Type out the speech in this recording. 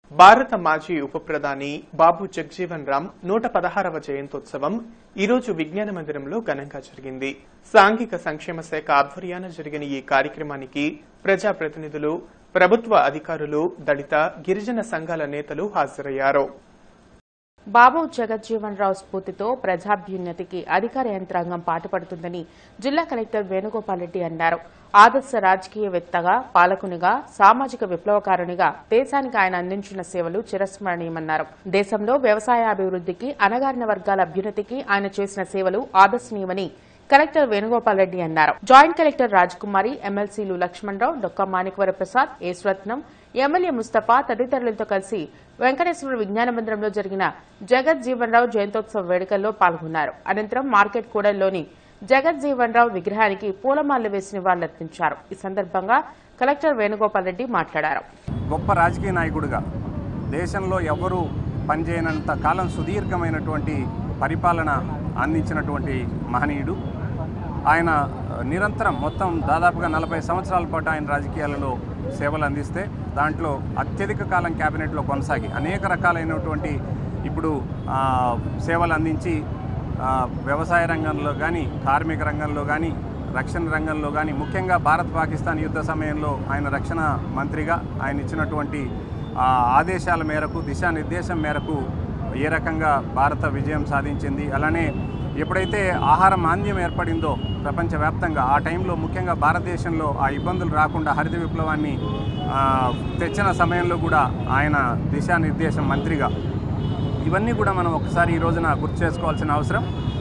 భారత మాజీ ఉప ప్రధాని బాబు జగ్జీవన్ రామ్ 116వ జయంతోత్సవం ఈరోజు విజ్ఞాన మందిరంలో ఘనంగా జరిగింది. సాంఘిక సంక్షేమ శాఖ ఆధ్వర్యాన జరిగిన ఈ కార్యక్రమానికి ప్రజాప్రతినిధులు, ప్రభుత్వ అధికారులు, దళిత, గిరిజన సంఘాల నేతలు హాజరయ్యారు. బాబు జగజ్జీవన్ రావు స్ఫూర్తితో ప్రజాభ్యున్నతికి అధికార యంత్రాంగం పాటుపడుతుందని జిల్లా కలెక్టర్ వేణుగోపాల్ రెడ్డి అన్నారు. ఆదర్శ రాజకీయవేత్తగా, పాలకునిగా, సామాజిక విప్లవకారునిగా దేశానికి ఆయన అందించిన సేవలు చిరస్మరణీయమన్నారు. దేశంలో వ్యవసాయాభివృద్దికి, అణగారిన వర్గాల అభ్యున్నతికి ఆయన చేసిన సేవలు ఆదర్శనీయమని కలెక్టర్ వేణుగోపాల్ రెడ్డి అన్నారు. జాయింట్ కలెక్టర్ రాజకుమారి, ఎమ్మెల్సీలు లక్ష్మణరావు, డొక్కా మాణిక్వర ప్రసాద్, ఏశ్వరత్నం, ఎమ్మెల్యే ముస్తఫా తదితరులతో కలిసి వెంకటేశ్వర విజ్ఞాన మందిరంలో జరిగిన జగజ్జీవన్ రావు జయంతోత్సవ వేడుకల్లో పాల్గొన్నారు. అనంతరం మార్కెట్ కూడలిలోని జగజ్జీవన్ రావు విగ్రహానికి పూలమాలలు వేసి నివాళులర్పించారు. ఈ సందర్భంగా కలెక్టర్ వేణుగోపాల్ రెడ్డి మాట్లాడారు. గొప్ప రాజకీయ నాయకుడిగా దేశంలో ఎవరూ పనిచేయనంత కాలం సుదీర్ఘమైనటువంటి పరిపాలన అందించినటువంటి మహనీయుడు. ఆయన నిరంతరం మొత్తం దాదాపుగా 40 సంవత్సరాల పాటు ఆయన రాజకీయాలలో సేవలు అందిస్తే దాంట్లో అత్యధిక కాలం క్యాబినెట్లో కొనసాగి అనేక రకాలైనటువంటి ఇప్పుడు సేవలు అందించి వ్యవసాయ రంగంలో కానీ, కార్మిక రంగంలో కానీ, రక్షణ రంగంలో కానీ, ముఖ్యంగా భారత్ పాకిస్తాన్ యుద్ధ సమయంలో ఆయన రక్షణ మంత్రిగా ఆయన ఇచ్చినటువంటి ఆదేశాల మేరకు, దిశానిర్దేశం మేరకు ఏ రకంగా భారత విజయం సాధించింది. అలానే ఎప్పుడైతే ఆహార మాంద్యం ఏర్పడిందో ప్రపంచవ్యాప్తంగా ఆ టైంలో ముఖ్యంగా భారతదేశంలో ఆ ఇబ్బందులు రాకుండా హరిత విప్లవాన్ని తెచ్చిన సమయంలో కూడా ఆయన దిశానిర్దేశం మంత్రిగా, ఇవన్నీ కూడా మనం ఒకసారి ఈ రోజున గుర్తు చేసుకోవాల్సిన అవసరం.